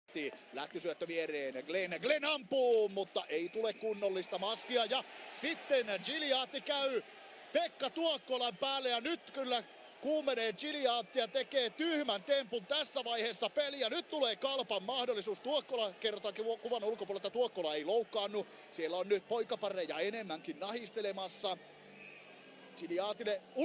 Lähtösyöttö viereen, Glenn ampuu, mutta ei tule kunnollista maskia. Ja sitten Giliatti käy Pekka Tuokkolan päälle ja nyt kyllä kuumenee Giliatti ja tekee tyhmän tempun tässä vaiheessa peliä. Nyt tulee Kalpan mahdollisuus. Tuokkola, kerrotaan kuvan ulkopuolelta, Tuokkola ei loukkaannu. Siellä on nyt poikapareja enemmänkin nahistelemassa. Giliatille